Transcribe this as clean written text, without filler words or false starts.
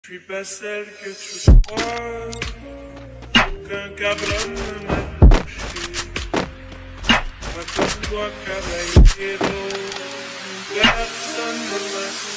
Je suis pas celle que tu crois, qu'un cabron ne m'a touché. Pas comme toi, caballero, personne ne m'a touché.